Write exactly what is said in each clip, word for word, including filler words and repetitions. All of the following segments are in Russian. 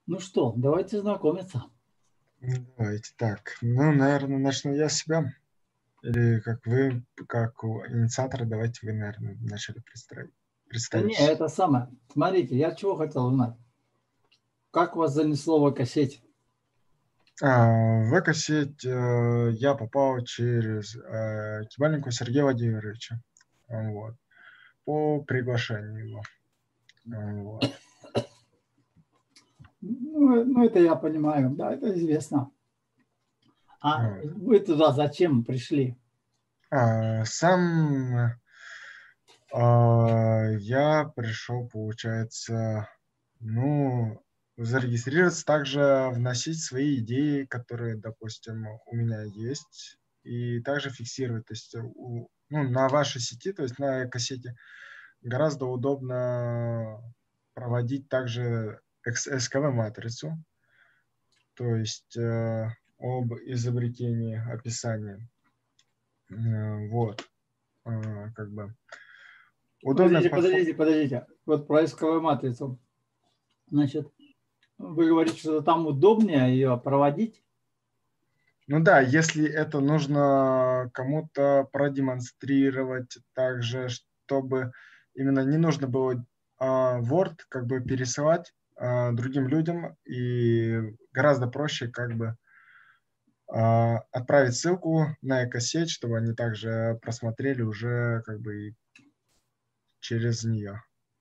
Ну что, давайте знакомиться. Давайте так. Ну, наверное, начну я с себя. Или как вы, как у инициатора, давайте вы, наверное, вначале представ- Да не, представитесь. это самое. Смотрите, я чего хотел узнать. Как вас занесло в экосеть? А, в экосеть э, я попал через э, Кибальнику Сергея Владимировича. Вот. По приглашению его. Вот. Ну, ну, это я понимаю, да, это известно. А Вот. вы туда зачем пришли? А, сам а, я пришел, получается, ну, зарегистрироваться, также вносить свои идеи, которые, допустим, у меня есть, и также фиксировать. То есть у- ну, на вашей сети, то есть на экосети, гораздо удобно проводить также эс ка вэ-матрицу, то есть э, об изобретении, описании. Э, Вот, Э, как бы удобный Подождите, подход. подождите, подождите. Вот про исковую матрицу. Значит, вы говорите, что там удобнее ее проводить. Ну да, если это нужно кому-то продемонстрировать также, чтобы именно не нужно было а, Word как бы пересылать а, другим людям, и гораздо проще как бы а, отправить ссылку на экосеть, чтобы они также просмотрели уже как бы и через нее.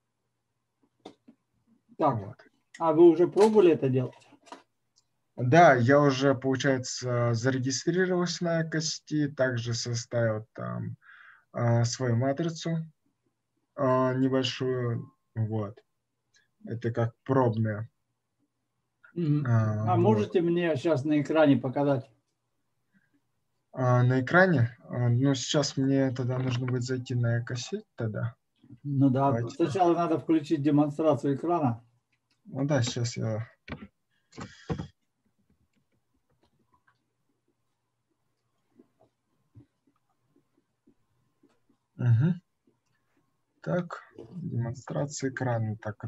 Так, Вот. а вы уже пробовали это делать? Да, я уже, получается, зарегистрировался на экосети, также составил там а, свою матрицу а, небольшую, вот. Это как пробная. Мгм. А, А вот. можете мне сейчас на экране показать? А, на экране, а, ну, сейчас мне тогда нужно будет зайти на экосеть тогда. Ну да, Давайте. сначала надо включить демонстрацию экрана. Ну да, сейчас я... Мгм. Так, демонстрация экрана. Так,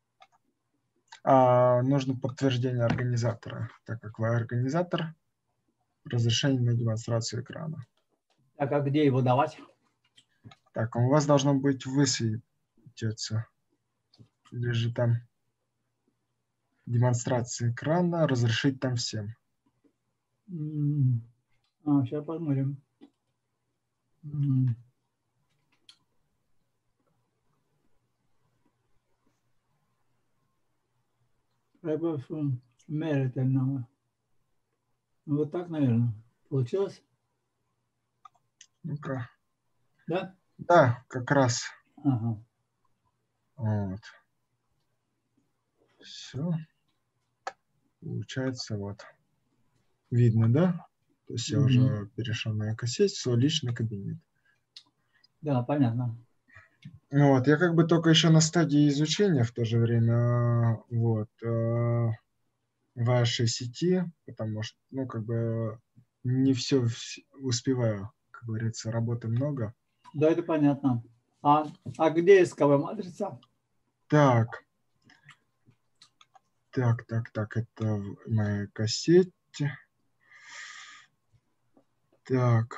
а, нужно подтверждение организатора, так как вы организатор, разрешение на демонстрацию экрана. Так, а где его давать? Так, у вас должно быть высветиться. Или же там демонстрация экрана, разрешить там всем. М, А, сейчас посмотрим. М, Треба что мерить надо. Ну, вот так, наверное. Получилось? Ну-ка. Да? Да, как раз. Ага. Вот. Все. Получается, вот. Видно, да? То есть я Мгм. уже перешел на экосеть, в свой личный кабинет. Да, понятно. Ну вот, я как бы только еще на стадии изучения в то же время вот э, вашей сети, потому что, ну, как бы не все успеваю, как говорится, работы много. Да, это понятно. А, а где исковая матрица? Так, так, так, так, это в моей кассете. Так,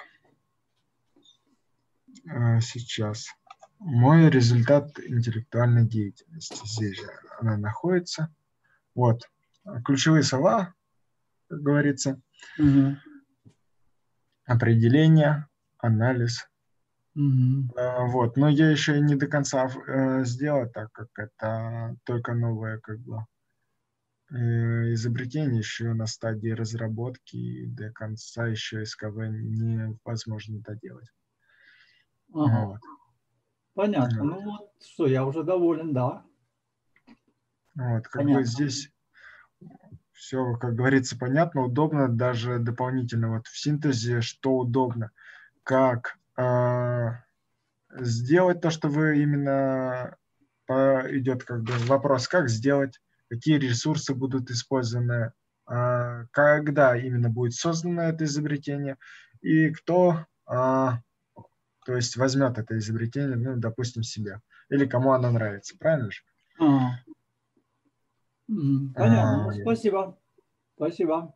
э, сейчас. Мой результат интеллектуальной деятельности. Здесь же она находится. Вот. Ключевые слова, как говорится. Мгм. Определение, анализ. Мгм. Э, Вот. Но я еще и не до конца э, сделал, так как это только новое как бы э, изобретение, еще на стадии разработки, и до конца еще эс ка вэ невозможно доделать. Ага. Вот. Понятно. Вот. Ну вот, что, я уже доволен, да. Вот. Как бы Понятно. здесь все, как говорится, понятно, удобно, даже дополнительно вот в синтезе, что удобно, как э, сделать то, что вы именно по, идет как бы вопрос, как сделать, какие ресурсы будут использованы, э, когда именно будет создано это изобретение и кто, э, то есть возьмет это изобретение, ну, допустим, себе, или кому оно нравится, правильно же? Ага. М, Понятно. А, Ну, спасибо. Спасибо.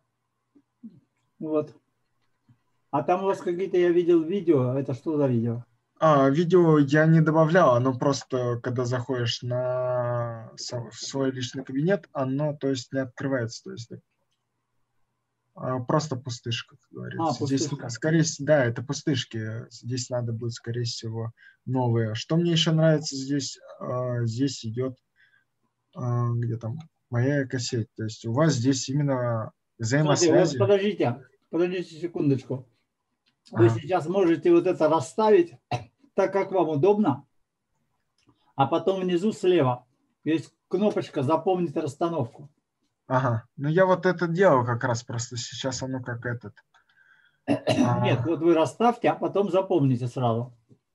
Вот. А там у вас какие-то, я видел видео. Это что за видео? а, видео я не добавлял, оно просто, когда заходишь на со- в свой личный кабинет, оно, то есть, не открывается, то есть, а, просто пустышка, как А, говорится. Здесь, пустышка. скорее всего, да, это пустышки. Здесь надо будет, скорее всего, новые. Что мне еще нравится здесь? а, Здесь идет, а, где там, моя экосеть. То есть у вас здесь именно Кстати, вот взаимосвязи. подождите. Подождите секундочку. Вы Ага, сейчас можете вот это расставить так, как вам удобно. А потом внизу слева есть кнопочка «Запомнить расстановку». ага. Ну, я вот это делал как раз, просто сейчас оно как этот. Нет, А, вот вы расставьте, а потом запомните сразу.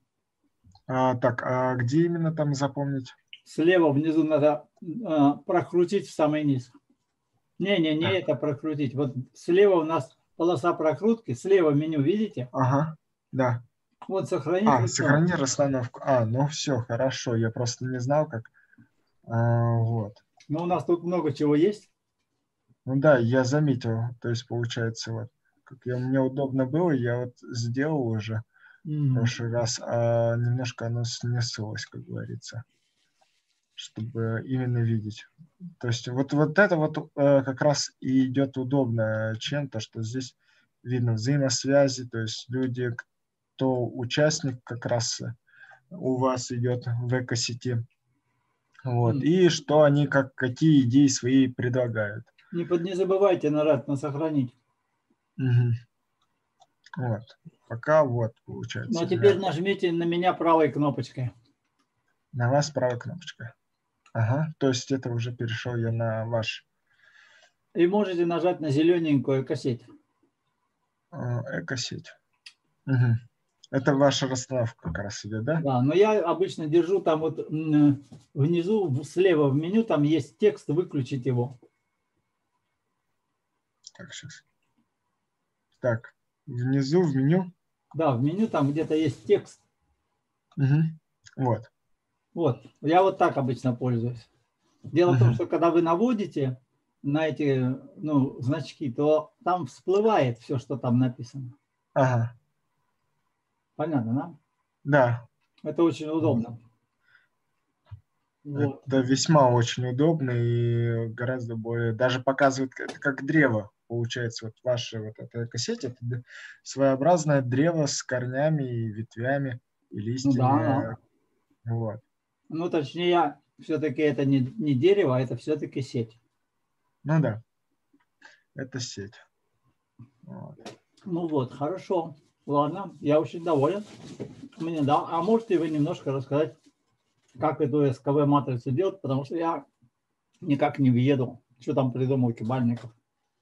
а, так, а где именно там запомнить? Слева внизу надо э, прокрутить в самый низ. Не-не, не Так, это прокрутить. Вот слева у нас полоса прокрутки, слева меню, видите? ага, да. Вот сохранить А, расстановку. сохрани расстановку. А, ну все, хорошо. Я просто не знал, как. А, вот. Но у нас тут много чего есть. Ну да, я заметил. То есть, получается, вот, как я, мне удобно было, я вот сделал уже в М. прошлый раз, а немножко оно снеслось, как говорится, чтобы именно видеть. То есть вот, вот это вот э, как раз и идет удобно чем-то, что здесь видно взаимосвязи, то есть люди, кто участник как раз у вас идет в экосети, вот, М. и что они, как, какие идеи свои предлагают. Не, под, не забывайте нажать на «Сохранить». Мгм. Вот, пока вот Ну получается а у теперь меня нажмите на меня правой кнопочкой. на вас правая кнопочка. Ага, то есть это уже перешел я на ваш И можете нажать на зелененькую кассеть. э, экосеть. Мгм. Это ваша расстановка как раз идет, да? Да, но я обычно держу там вот м, внизу, слева в меню, там есть текст, выключить его. Так, сейчас. Так, внизу в меню. Да, в меню там где-то есть текст. Мгм. Вот. Вот, я вот так обычно пользуюсь. Дело в том, Мгм. что когда вы наводите на эти ну, значки, то там всплывает все, что там написано. Ага, Понятно, да? да. Это очень Вот. удобно. Вот. Это весьма очень удобно и гораздо более, даже показывает, это как древо, получается, вот ваша вот эта экосеть, это д- своеобразное древо с корнями и ветвями и Ну да, да. листьями, вот. Ну, точнее, все-таки это не, не дерево, а это все-таки сеть. Ну да, это сеть. Вот. Ну вот, хорошо. Ладно, я очень доволен. Мне, да. А можете вы немножко рассказать, как эту СКВ-матрицу делать, потому что я никак не въеду, что там придумал Кибальников.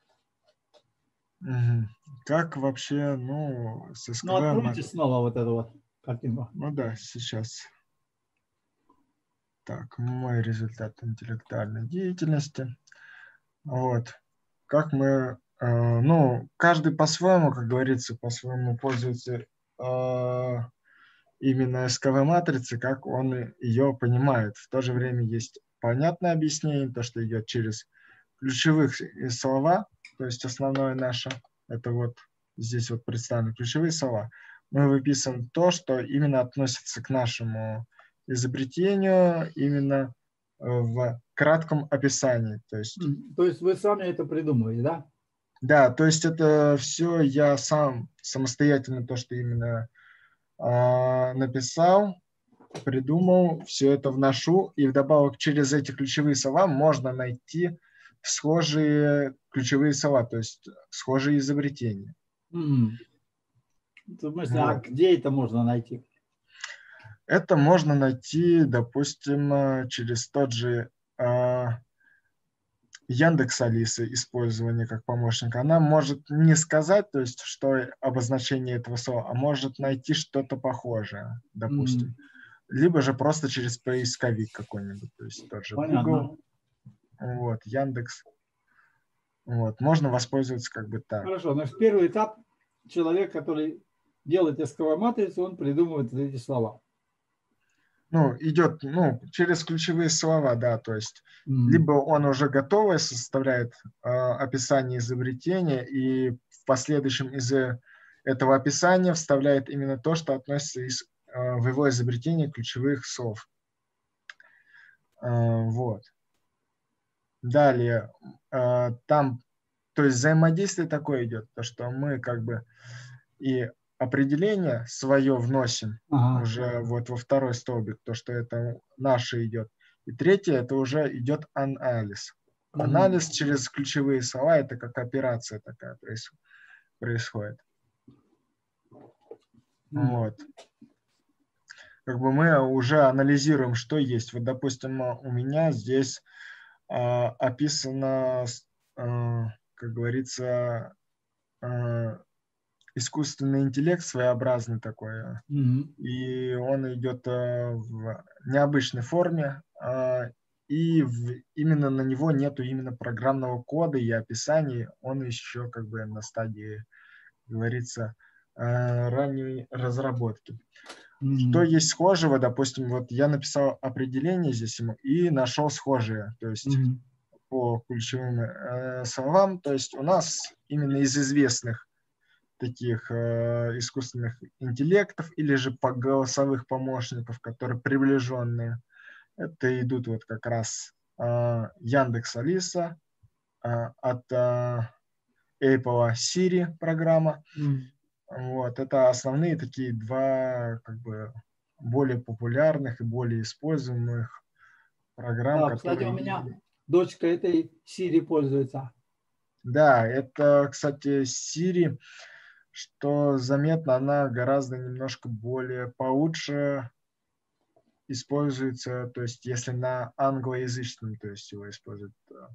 Мгм. Как вообще, ну, с Ну, СКВ, ма- откройте снова вот эту вот картинку. ну да, сейчас. Так, мой результат интеллектуальной деятельности. Вот. Как мы, э, ну, каждый по-своему, как говорится, по-своему пользуется э, именно СКВ-матрицей, как он ее понимает. В то же время есть понятное объяснение, то, что идет через ключевых слова, то есть основное наше, это вот здесь вот представлены ключевые слова. Мы выписываем то, что именно относится к нашему изобретению, именно э, в кратком описании. То есть М, То есть вы сами это придумываете, да? да, то есть это все я сам самостоятельно то, что именно а, написал, придумал, все это вношу, и вдобавок через эти ключевые слова можно найти схожие ключевые слова, то есть схожие изобретения. М. В смысле, а Вот. где это можно найти? Это можно найти, допустим, э, через тот же а, Яндекс Алисы использование как помощника. Она может не сказать, то есть, что обозначение этого слова, а может найти что-то похожее, М, допустим. Либо же просто через поисковик какой-нибудь, то есть тот же Понятно. Google, вот, Яндекс. Вот, можно воспользоваться как бы так. Хорошо, но в первый этап человек, который делает СКВ-матрицу, он придумывает вот эти слова. ну, идет, ну, через ключевые слова, да, то есть М. либо он уже готовое составляет э, описание изобретения и в последующем из э, этого описания вставляет именно то, что относится из, э, в его изобретении ключевых слов. Э, вот. Далее, э, там, то есть взаимодействие такое идет, то, что мы как бы и определение свое вносим Ага. уже вот во второй столбик, то, что это наше идет. И третье, это уже идет анализ. М. Анализ через ключевые слова, это как операция такая проис- происходит. М. Вот. Как бы мы уже анализируем, что есть. Вот, допустим, у меня здесь а, описано, а, как говорится, а, искусственный интеллект своеобразный такой. М. И он идет а, в необычной форме, а, и в, именно на него нету именно программного кода и описаний, он еще как бы на стадии, как говорится, а, ранней разработки. Что М. есть схожего, допустим, вот я написал определение здесь ему и нашел схожие, то есть М. по ключевым э, словам, то есть у нас именно из известных таких э, искусственных интеллектов или же по голосовых помощников, которые приближенные, это идут вот как раз э, Яндекс Алиса, э, от э, Apple Siri программа. М. Вот, это основные такие два как бы более популярных и более используемых программ, Да, кстати, у которые... меня дочка этой Siri пользуется. Да, это, кстати, Siri, что заметно, она гораздо немножко более получше используется, то есть если на англоязычном, то есть его используют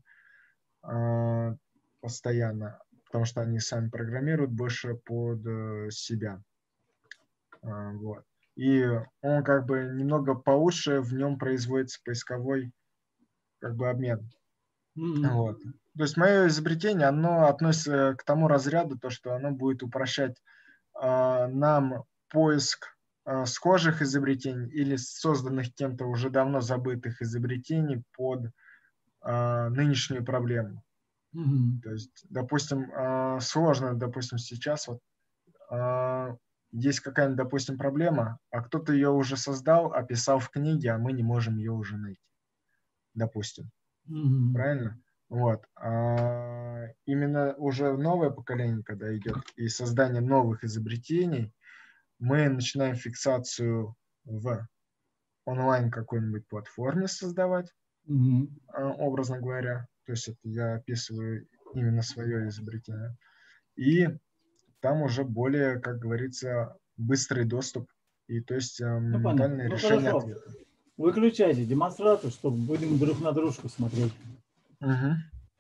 э, постоянно, потому что они сами программируют больше под э, себя. Э, вот. И он как бы немного получше, в нем производится поисковой как бы обмен. М. Вот. То есть мое изобретение, оно относится к тому разряду, то, что оно будет упрощать э, нам поиск э, схожих изобретений или созданных кем-то уже давно забытых изобретений под э, нынешнюю проблему. М. То есть, допустим, э, сложно, допустим, сейчас вот э, есть какая-нибудь, допустим, проблема, а кто-то ее уже создал, описал в книге, а мы не можем ее уже найти, допустим. М. Правильно? Вот. А именно уже новое поколение, когда идет, и создание новых изобретений, мы начинаем фиксацию в онлайн какой-нибудь платформе создавать, М. а, образно говоря. То есть это я описываю именно свое изобретение. И там уже более, как говорится, быстрый доступ. И то есть а, Ну, понятно. моментальное Ну, решение хорошо. ответа. Выключайте демонстрацию, чтобы будем друг на дружку смотреть. Угу.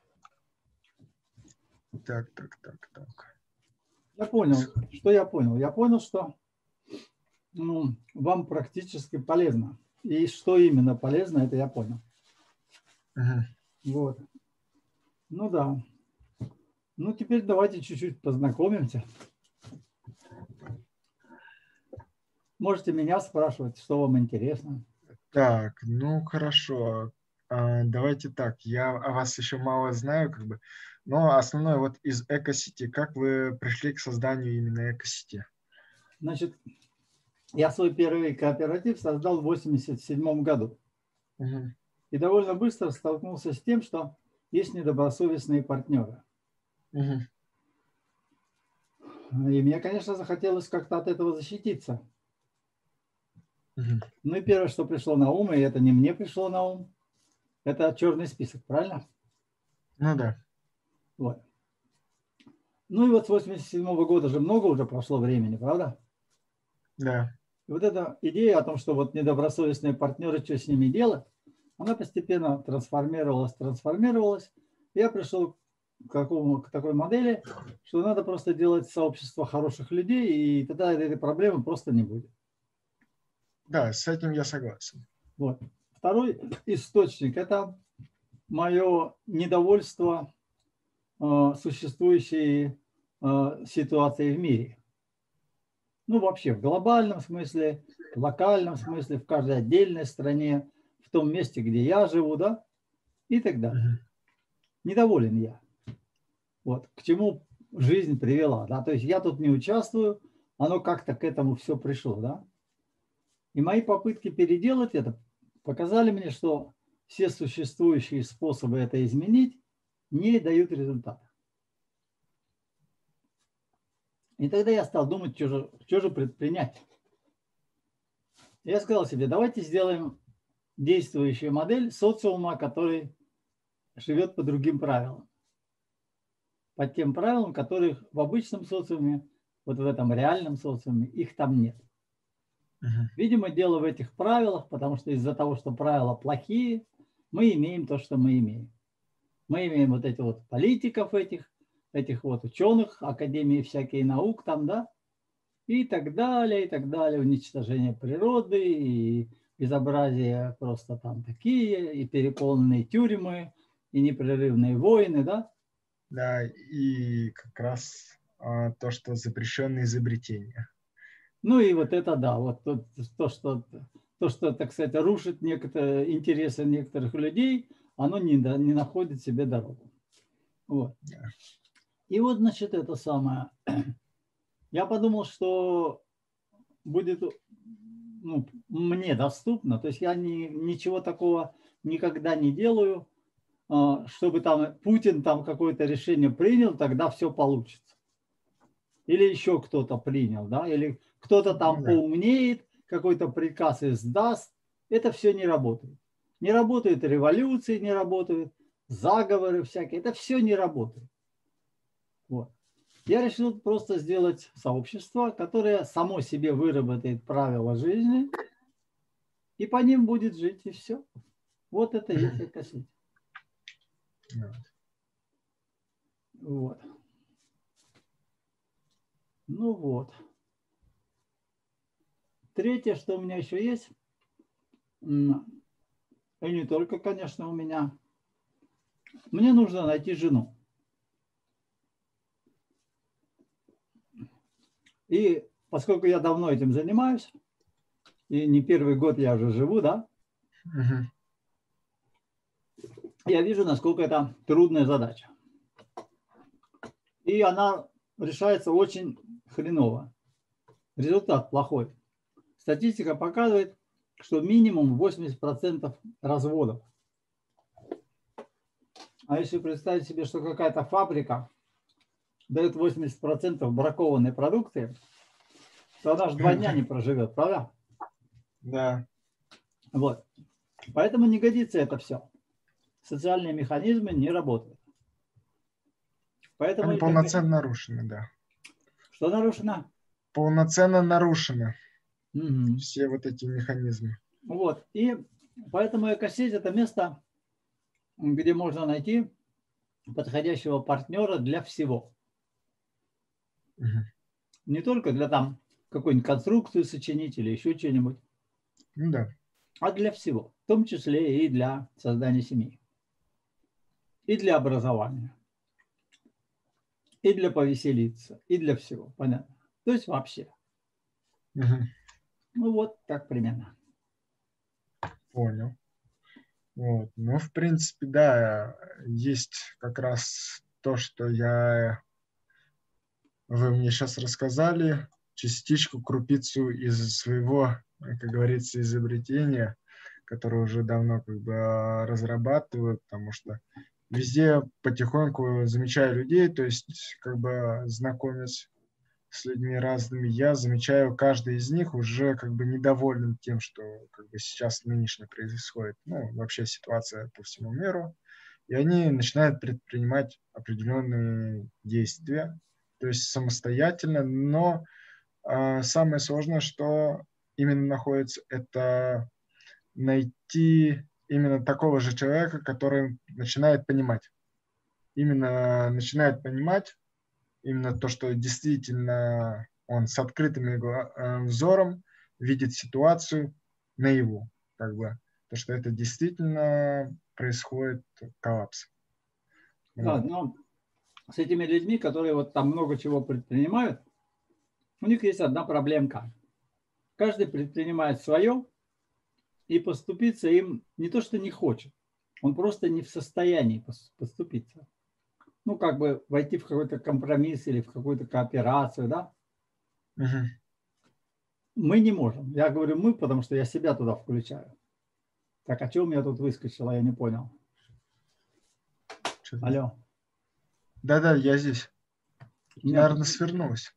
Так, так, так, так. Я понял. Что я понял? Я понял, что ну, вам практически полезно. И что именно полезно, это я понял. Угу. Вот. Ну да. Ну, теперь давайте чуть-чуть познакомимся. Можете меня спрашивать, что вам интересно. Так, ну хорошо. А, давайте так. Я о вас еще мало знаю, как бы. Но основное вот из экосети. Как вы пришли к созданию именно экосети? Значит, я свой первый кооператив создал в восемьдесят седьмом году. Угу. И довольно быстро столкнулся с тем, что есть недобросовестные партнеры. Угу. И мне, конечно, захотелось как-то от этого защититься. Угу. Ну и первое, что пришло на ум, и это не мне пришло на ум, это черный список, правильно? Ну да. Вот. Ну и вот с восемьдесят седьмого года же много уже прошло времени, правда? Да. И вот эта идея о том, что вот недобросовестные партнеры, что с ними делать, она постепенно трансформировалась, трансформировалась. Я пришел к, какому, к такой модели, что надо просто делать сообщество хороших людей, и тогда этой проблемы просто не будет. Да, с этим я согласен. Вот. Второй источник – это мое недовольство э, существующей э, ситуацией в мире. Ну, вообще в глобальном смысле, в локальном смысле, в каждой отдельной стране, в том месте, где я живу, да, и так далее. Мгм. Недоволен я. Вот, к чему жизнь привела, да, то есть я тут не участвую, оно как-то к этому все пришло, да. И мои попытки переделать это показали мне, что все существующие способы это изменить не дают результата. И тогда я стал думать, что же, что же предпринять. Я сказал себе, давайте сделаем действующую модель социума, который живет по другим правилам. По тем правилам, которых в обычном социуме, вот в этом реальном социуме, их там нет. Мгм. Видимо, дело в этих правилах, потому что из-за того, что правила плохие, мы имеем то, что мы имеем. Мы имеем вот этих вот политиков этих, этих вот ученых, академии всякие наук там, да, и так далее, и так далее, уничтожение природы, и безобразие просто там такие, и переполненные тюрьмы, и непрерывные войны, да. Да, и как раз а, то, что запрещенные изобретения. Ну и вот это да, вот то, то, что, то, что, так сказать, рушит некоторые интересы некоторых людей, оно не, да- не находит себе дорогу. Вот. Да. И вот, значит, это самое. Я подумал, что будет ну, мне доступно, то есть я ни, ничего такого никогда не делаю, а, чтобы там Путин там какое-то решение принял, тогда все получится. Или еще кто-то принял, да, или кто-то Ну там да. поумнеет, какой-то приказ издаст. Это все не работает. Не работают революции, не работают заговоры всякие. Это все не работает. Вот. Я решил просто сделать сообщество, которое само себе выработает правила жизни, и по ним будет жить, и все. Вот это и есть Мгм. экосеть. Да. Вот. Ну вот. Третье, что у меня еще есть, м, и не только, конечно, у меня, мне нужно найти жену. И поскольку я давно этим занимаюсь, и не первый год я уже живу, да, Мгм. я вижу, насколько это трудная задача. И она решается очень хреново. Результат плохой. Статистика показывает, что минимум восемьдесят процентов разводов. А если представить себе, что какая-то фабрика дает восемьдесят процентов бракованной продукции, то она же два дня не проживет, правда? Да. Вот. Поэтому не годится это все. Социальные механизмы не работают. Поэтому Они эти эко- полноценно нарушены, да. что нарушено? Полноценно нарушены Мгм. все вот эти механизмы. Вот. И поэтому экосеть – это место, где можно найти подходящего партнера для всего. Мгм. Не только для там какой-нибудь конструкции сочинить или еще что-нибудь, Ну да. а для всего. В том числе и для создания семьи. И для образования. И для повеселиться. И для всего. Понятно? То есть вообще. Мгм. Ну вот так примерно. Понял. Вот. Ну, в принципе, да, есть как раз то, что я вы мне сейчас рассказали, частичку, крупицу из своего, как говорится, изобретения, которое уже давно как бы а, разрабатываю, потому что везде потихоньку замечаю людей, то есть как бы знакомясь с людьми разными, я замечаю, каждый из них уже как бы недоволен тем, что как бы сейчас нынешнее происходит, ну, вообще ситуация по всему миру, и они начинают предпринимать определенные действия, то есть самостоятельно, но а, самое сложное, что именно находится, это найти именно такого же человека, который начинает понимать. Именно начинает понимать, именно то, что действительно он с открытым взором видит ситуацию наяву, как бы, то, что это действительно происходит коллапс. Да, Вот. но с этими людьми, которые вот там много чего предпринимают, У них есть одна проблемка. Каждый предпринимает свое, и поступиться им не то, что не хочет, он просто не в состоянии поступиться. Ну, как бы войти в какой-то компромисс или в какую-то кооперацию, да? Угу. Мы не можем. Я говорю мы, потому что я себя туда включаю. Так, о чем я тут выскочила, я не понял. Что-то... Алло. Да-да, я здесь. Меня Наверное, тут... свернулась.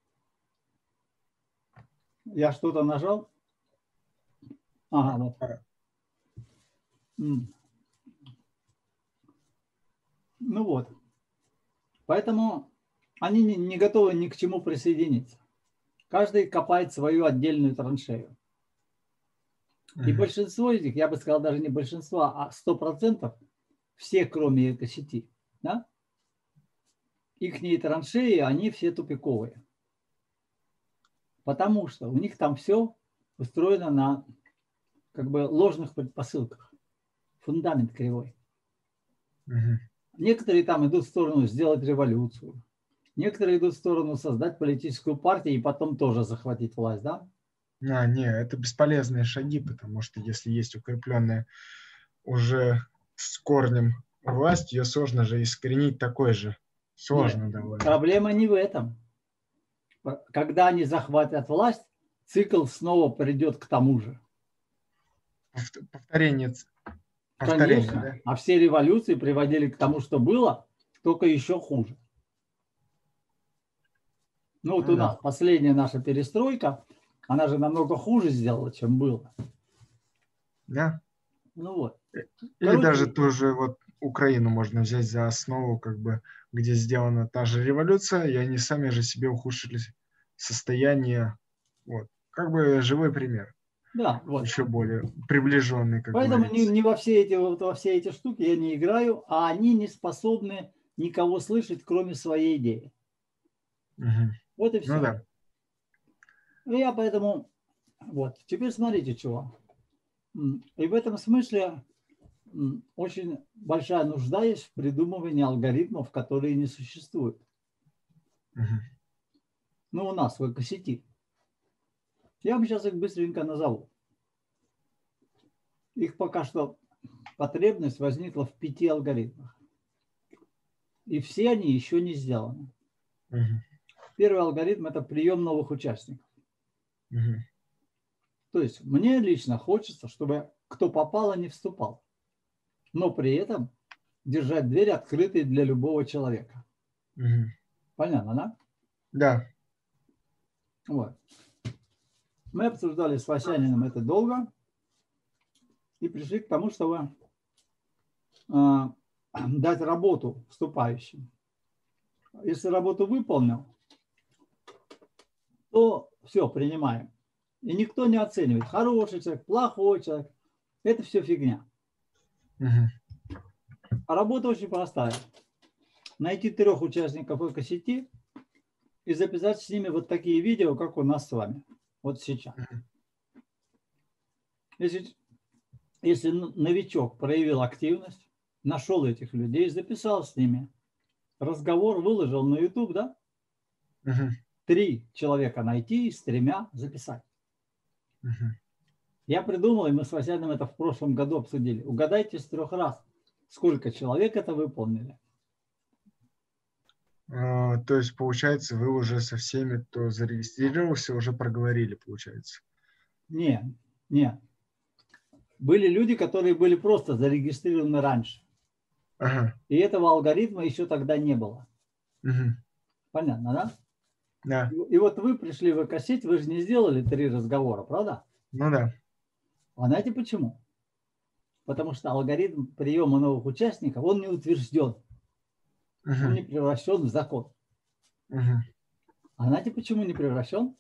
Я что-то нажал? Ага, вот. А. М. Ну вот. Поэтому они не, не готовы ни к чему присоединиться. Каждый копает свою отдельную траншею. И Угу. большинство из них, я бы сказал, даже не большинство, а сто процентов, все, кроме экосети, да, ихние траншеи, они все тупиковые. Потому что у них там все устроено на как бы ложных предпосылках. Фундамент кривой. Угу. Некоторые там идут в сторону сделать революцию. Некоторые идут в сторону создать политическую партию и потом тоже захватить власть, да? А, не, это бесполезные шаги, потому что если есть укрепленная уже с корнем власть, ее сложно же искоренить такой же. Сложно Нет, довольно. проблема не в этом. Когда они захватят власть, цикл снова придет к тому же. Повторение. Повторение, Конечно. да? А все революции приводили к тому, что было, только еще хуже. Ну вот Ну, у да. нас последняя наша перестройка, она же намного хуже сделала, чем было. Да. Ну вот. Или Короче, даже ту же вот Украину можно взять за основу, как бы, где сделана та же революция, и они сами же себе ухудшили состояние. Вот. Как бы живой пример. да, вот. Еще более приближенный, как Поэтому не, говорится. не во, все эти, вот во все эти штуки я не играю, а они не способны никого слышать, кроме своей идеи. Угу. Вот и Ну все. да. И я поэтому... Вот. Теперь смотрите, чего. И в этом смысле очень большая нужда есть в придумывании алгоритмов, которые не существуют. Угу. Ну, у нас в экосети. Я вам сейчас их быстренько назову. Их пока что потребность возникла в пяти алгоритмах. И все они еще не сделаны. Угу. Первый алгоритм – это прием новых участников. Угу. То есть мне лично хочется, чтобы кто попало, не вступал. Но при этом держать дверь открытой для любого человека. Угу. Понятно, да? Да. Вот. Мы обсуждали с Васяниным это долго и пришли к тому, чтобы э, дать работу вступающим. Если работу выполнил, то все, принимаем. И никто не оценивает, хороший человек, плохой человек. Это все фигня. Угу. А работа очень простая. Найти трех участников экосети и записать с ними вот такие видео, как у нас с вами. Вот сейчас. Если, если новичок проявил активность, нашел этих людей, записал с ними, разговор выложил на YouTube, да? Угу. Три человека найти и с тремя записать. Угу. Я придумал, и мы с Васяниным это в прошлом году обсудили. Угадайте с трех раз, сколько человек это выполнили. А, то есть, получается, вы уже со всеми, кто зарегистрировался, уже проговорили, получается. Нет, нет. Были люди, которые были просто зарегистрированы раньше. Ага. И этого алгоритма еще тогда не было. Угу. Понятно, да? Да. И, и вот вы пришли в экосеть, вы же не сделали три разговора, правда? Ну да. А знаете почему? Потому что алгоритм приема новых участников, он не утвержден. Угу. Он не превращен в закон. Угу. А знаете, почему не превращен?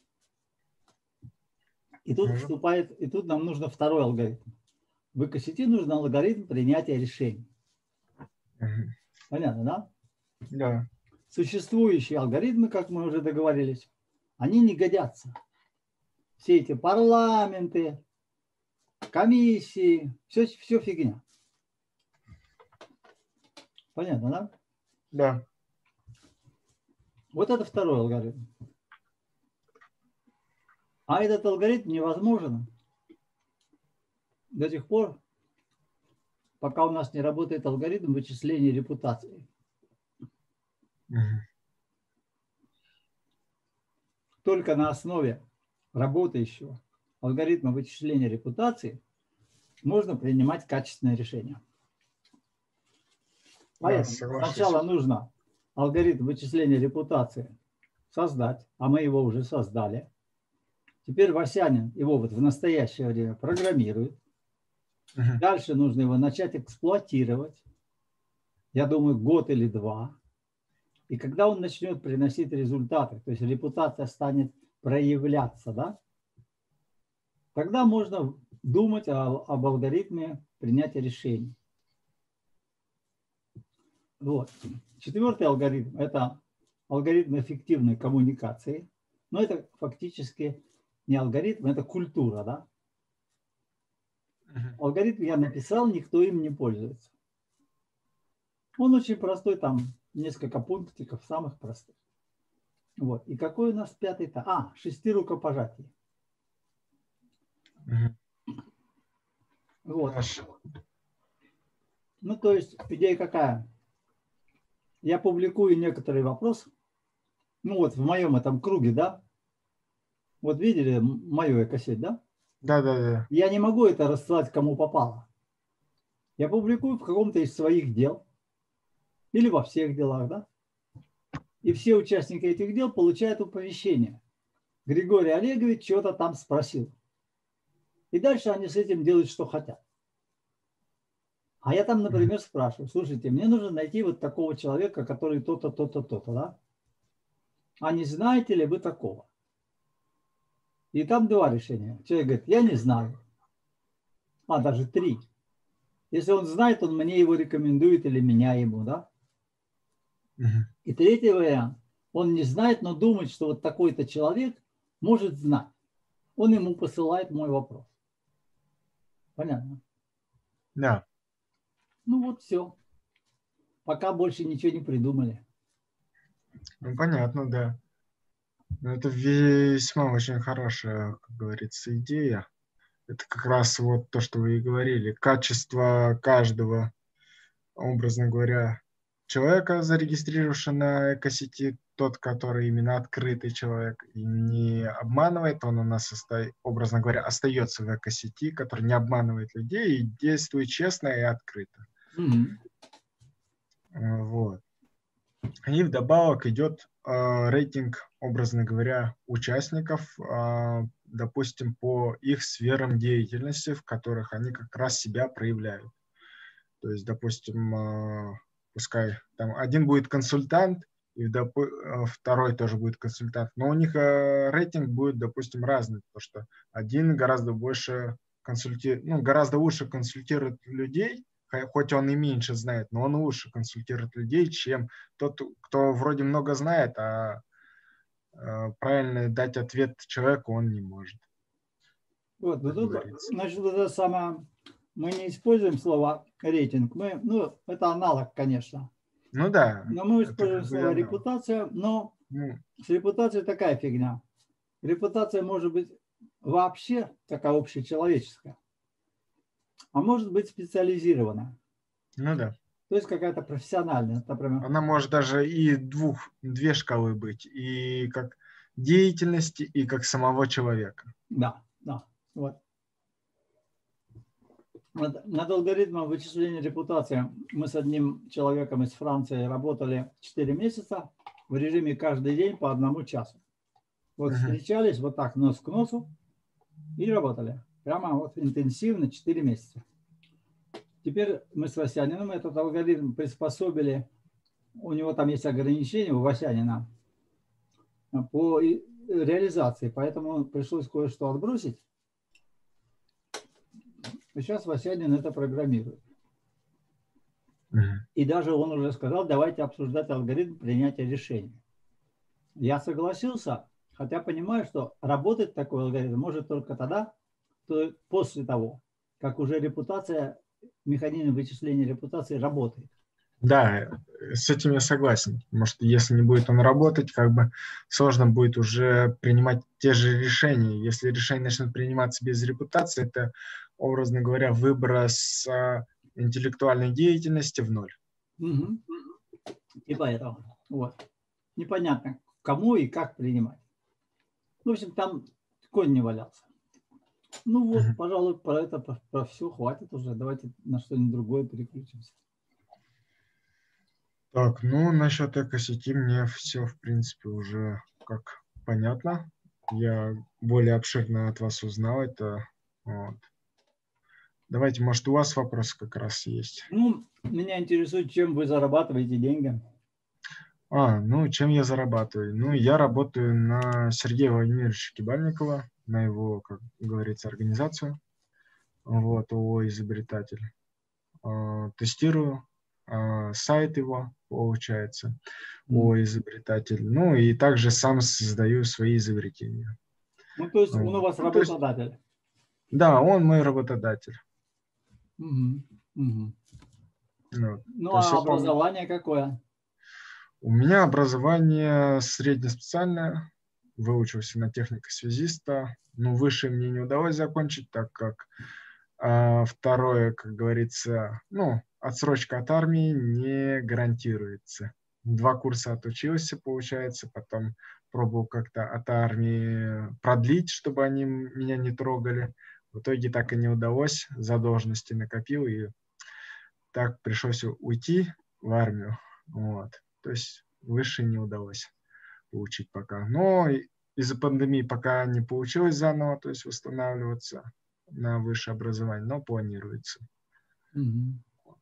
И тут Может. вступает, и тут нам нужно второй алгоритм. В экосети нужен алгоритм принятия решений. Угу. Понятно, да? Да. Существующие алгоритмы, как мы уже договорились, они не годятся. Все эти парламенты, комиссии, все, все фигня. Понятно, да? Да. Вот это второй алгоритм. А этот алгоритм невозможен до тех пор, пока у нас не работает алгоритм вычисления репутации. Мгм. Только на основе работающего алгоритма вычисления репутации можно принимать качественные решения. Да, Поэтому соглашусь. сначала нужно алгоритм вычисления репутации создать, а мы его уже создали. Теперь Васянин его вот в настоящее время программирует. Мгм. Дальше нужно его начать эксплуатировать. Я думаю, год или два. И когда он начнет приносить результаты, то есть репутация станет проявляться, да, тогда можно думать о, об алгоритме принятия решений. Вот. Четвертый алгоритм – это алгоритм эффективной коммуникации. Но это фактически не алгоритм, это культура, да. Мгм. Алгоритм я написал, никто им не пользуется. Он очень простой, там несколько пунктиков, самых простых. Вот. И какой у нас пятый-то? А, шести рукопожатий. Мгм. Вот. Наш- Ну, то есть идея какая? Я публикую некоторый вопрос. Ну, вот в моем этом круге, да? Вот видели м- мою экосеть, да? Да, да, да. Я не могу это рассылать кому попало. Я публикую в каком-то из своих дел. Или во всех делах, да? И все участники этих дел получают оповещение. Григорий Олегович что-то там спросил. И дальше они с этим делают, что хотят. А я там, например, спрашиваю, слушайте, мне нужно найти вот такого человека, который то-то, то-то, то-то, да? А не знаете ли вы такого? И там два решения. Человек говорит, я не знаю. А, даже три. Если он знает, он мне его рекомендует или меня ему, да? Мгм. И третий вариант. Он не знает, но думает, что вот такой-то человек может знать. Он ему посылает мой вопрос. Понятно? Да. Ну вот все. Пока больше ничего не придумали. Ну, понятно, да. Но это весьма очень хорошая, как говорится, идея. Это как раз вот то, что вы и говорили. Качество каждого, образно говоря, человека, зарегистрировавшего на экосети, тот, который именно открытый человек, и не обманывает, он у нас, оста- образно говоря, остается в экосети, который не обманывает людей и действует честно и открыто. Мгм. Э, Вот. И вдобавок идет э, рейтинг, образно говоря, участников, э, допустим, по их сферам деятельности, в которых они как раз себя проявляют. То есть, допустим, э, пускай там один будет консультант, и допу- э, второй тоже будет консультант, но у них э, рейтинг будет, допустим, разный, потому что один гораздо больше консультирует, ну, гораздо лучше консультирует людей, хо- хоть он и меньше знает, но он лучше консультирует людей, чем тот, кто вроде много знает, а э, правильно дать ответ человеку он не может, Вот, но как тут, говорится. значит, вот это самое, мы не используем слово рейтинг. Мы, ну, это аналог, конечно. Ну да, Но мы это используем как бы и слово оно. репутация, но Ну, с репутацией такая фигня. Репутация может быть вообще такая общечеловеческая, а может быть специализированная. ну да. То есть какая-то профессиональная, например. Она может даже и двух, две шкалы быть, и как деятельности, и как самого человека. Да, да. Вот. Над, над алгоритмом вычисления репутации мы с одним человеком из Франции работали четыре месяца в режиме каждый день по одному часу. Вот Мгм. встречались вот так нос к носу и работали. Прямо вот интенсивно четыре месяца. Теперь мы с Васяниным этот алгоритм приспособили. У него там есть ограничения, у Васянина, по реализации. Поэтому пришлось кое-что отбросить. И сейчас Васянин это программирует. Мгм. И даже он уже сказал, давайте обсуждать алгоритм принятия решений. Я согласился, хотя понимаю, что работать такой алгоритм может только тогда, то после того, как уже репутация, механизм вычисления репутации работает. Да, с этим я согласен. Может, если не будет он работать, как бы сложно будет уже принимать те же решения. Если решения начнут приниматься без репутации, это, образно говоря, выброс а, интеллектуальной деятельности в ноль. Угу. И поэтому вот. Непонятно, кому и как принимать. В общем, там конь не валялся. Ну вот, пожалуй, про это, про, про все хватит уже. Давайте на что-нибудь другое переключимся. Так, ну, насчет экосети мне все, в принципе, уже как понятно. Я более обширно от вас узнал это. Вот. Давайте, может, у вас вопрос как раз есть. Ну, меня интересует, чем вы зарабатываете деньги. А, ну, чем я зарабатываю? Ну, я работаю на Сергея Владимировича Кибальникова, на его, как говорится, организацию. Вот, ООО «Изобретатель». А, тестирую а, сайт его, получается, ООО «Изобретатель». Ну, и также сам создаю свои изобретения. Ну, то есть он у Вот. вас Ну, то есть, работодатель. да, он мой работодатель. Угу. Угу. Вот. Ну, То есть а я помню, образование какое? у меня образование среднеспециальное, выучился на технико-связиста. Ну, выше мне не удалось закончить, так как а, второе, как говорится, ну, отсрочка от армии не гарантируется. Два курса отучился, получается, потом пробовал как-то от армии продлить, чтобы они меня не трогали. В итоге так и не удалось, задолженности накопил, и так пришлось уйти в армию. Вот. То есть выше не удалось получить пока. Но из-за пандемии пока не получилось заново, то есть восстанавливаться на высшее образование, но планируется. Угу.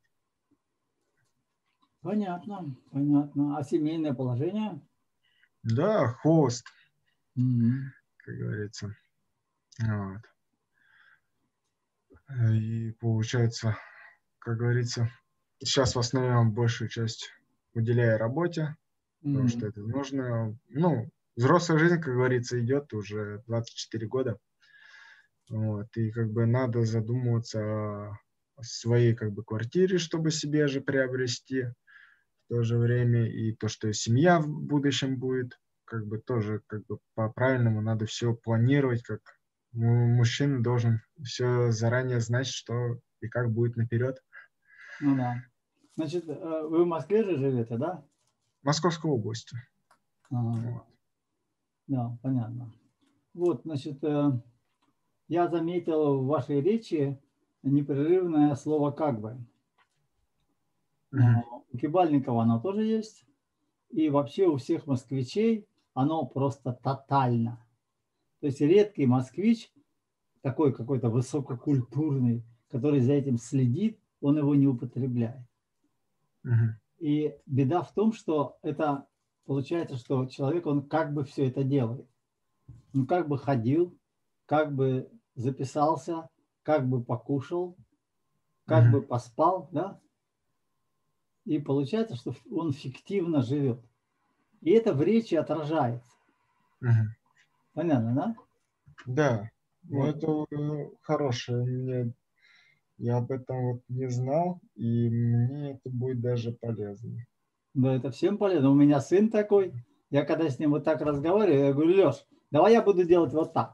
Понятно, понятно. А семейное положение? Да, холост, Угу. как говорится. Вот. И получается, как говорится, сейчас в основном большую часть уделяю работе, потому что Угу. это нужно. Ну, взрослая жизнь, как говорится, идет уже двадцать четыре года. Вот, и как бы надо задумываться о своей как бы квартире, чтобы себе же приобрести в то же время, и то, что семья в будущем будет, как бы тоже как бы по-правильному надо все планировать, как мужчина должен все заранее знать, что и как будет наперед. Ну да. Значит, вы в Москве же живете, да? Московской области. Ага. Вот. Да, понятно. Вот, значит, я заметил в вашей речи непрерывное слово «как бы». Мгм. У Кибальникова оно тоже есть. И вообще у всех москвичей оно просто тотально. То есть редкий москвич, такой какой-то высококультурный, который за этим следит, он его не употребляет. Мгм. И беда в том, что это получается, что человек, он как бы все это делает. Он как бы ходил, как бы записался, как бы покушал, как бы Мгм. поспал, да? И получается, что он фиктивно живет. И это в речи отражается. Мгм. Понятно, да? Да, ну Вот. это э, хорошее. Мне, я об этом вот не знал, и мне это будет даже полезно. Да, это всем полезно. У меня сын такой. Я когда с ним вот так разговариваю, я говорю: Леш, давай я буду делать вот так.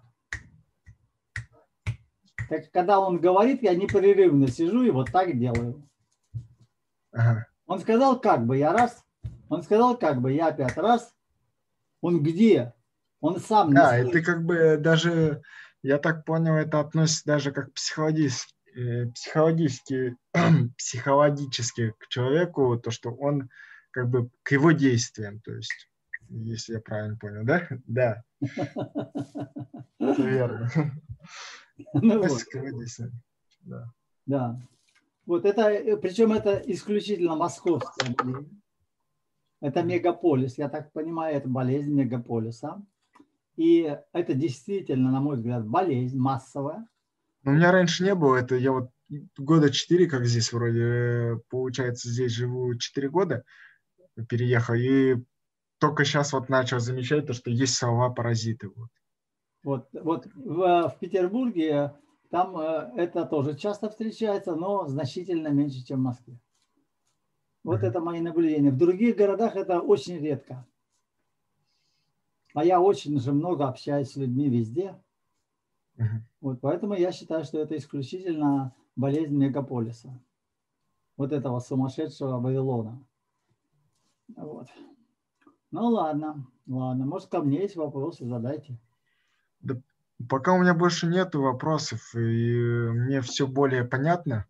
Так когда он говорит, я непрерывно сижу и вот так делаю. Ага. Он сказал, как бы, я раз. Он сказал, как бы, я опять раз. Он где? Он сам не Да, и ты слышит. как бы даже, я так понял, это относится даже как психологически, э, психологически, психологически к человеку, то, что он как бы к его действиям, то есть, если я правильно понял, да? Да, все верно. Ну вот, Относится к его действиям, да. да. Вот это, причем это исключительно московская болезнь. Это мегаполис, я так понимаю, это болезнь мегаполиса. И это действительно, на мой взгляд, болезнь массовая. Но у меня раньше не было, это я вот года четыре, как здесь вроде, э, получается, здесь живу четыре года, переехал, и только сейчас вот начал замечать то, что есть слова-паразиты. Вот. Вот, вот в, в Петербурге там э, это тоже часто встречается, но значительно меньше, чем в Москве. Вот Мгм. это мои наблюдения. В других городах это очень редко. А я очень же много общаюсь с людьми везде. Мгм. Вот поэтому я считаю, что это исключительно болезнь мегаполиса. Вот этого сумасшедшего Вавилона. Вот. Ну ладно, ладно. Может, ко мне есть вопросы, задайте. Да, пока у меня больше нету вопросов, и мне все более понятно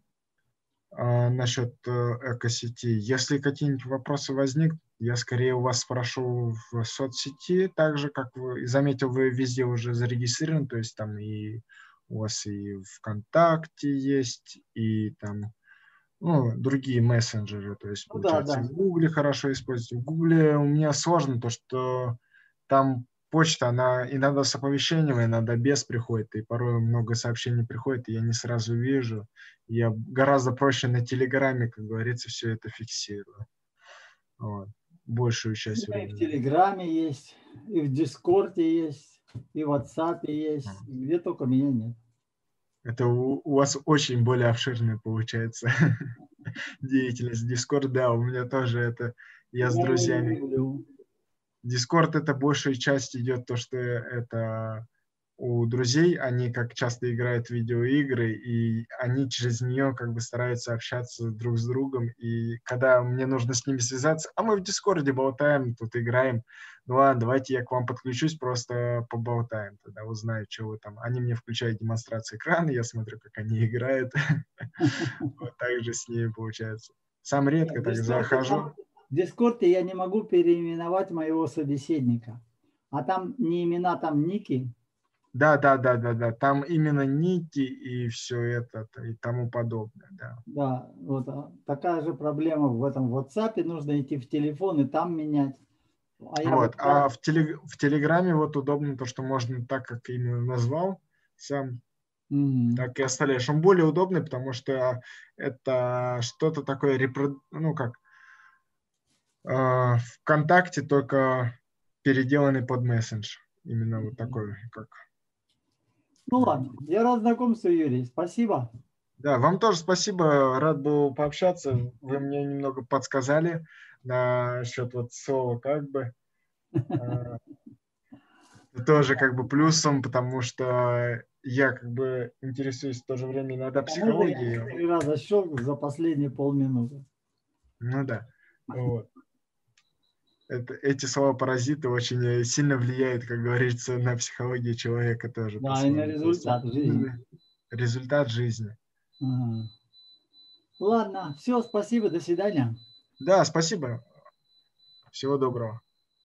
а, насчет э, экосети. Если какие-нибудь вопросы возникнут, я скорее у вас спрошу в соцсети, так же, как вы заметил, вы везде уже зарегистрированы, то есть там и у вас и ВКонтакте есть, и там ну, другие мессенджеры, то есть, Ну да, получается, и да. в Гугле хорошо используете. В Гугле у меня сложно то, что там почта, она иногда с оповещением, иногда без приходит, и порой много сообщений приходит, и я не сразу вижу. Я гораздо проще на Телеграме, как говорится, все это фиксирую. Вот. Большую У часть меня и в времени. Телеграме есть, и в Дискорде есть, и в WhatsApp есть, Ага. и где только меня нет. Это у, у вас очень более обширная получается деятельность. Дискорд, да, у меня тоже это, я с Я его не друзьями. люблю. Дискорд это большая часть идет то, что это у друзей, они как часто играют в видеоигры, и они через нее как бы стараются общаться друг с другом. И когда мне нужно с ними связаться, а мы в Дискорде болтаем, тут играем, ну ладно, давайте я к вам подключусь, просто поболтаем, тогда узнаю, что вы там. Они мне включают демонстрацию экрана, я смотрю, как они играют. Вот так же с ними получается. Сам Нет, редко в так Дискорде, захожу. там, в Дискорде я не могу переименовать моего собеседника. А там не имена, там ники. Да, да, да, да, да. Там именно ники и все это и тому подобное, да. Да, вот а, такая же проблема в этом WhatsApp. Нужно идти в телефон и там менять. А я Вот. WhatsApp. А в, телег... в Телеграме вот удобно то, что можно так, как именно назвал сам, Мгм. так и оставляешь. Он более удобный, потому что это что-то такое, репро... ну как, э, ВКонтакте, только переделанный под мессендж. Именно вот такой, как... Ну э, ладно, я рад знакомству, Юрий. Спасибо. Да, вам тоже спасибо, рад был пообщаться. Вы мне немного подсказали насчет вот слова как бы. Э, Это тоже как бы плюсом, потому что я как бы интересуюсь в то же время иногда К тому же я психологией. четыре раза щелкнул за последние полминуты. Ну да, вот. Это, эти слова-паразиты очень э, сильно влияют, как говорится, на психологию человека тоже Да, и на по-своему. То есть результат жизни. именно результат жизни. Ага. Ладно, все, спасибо, до свидания. Да, спасибо. Всего доброго.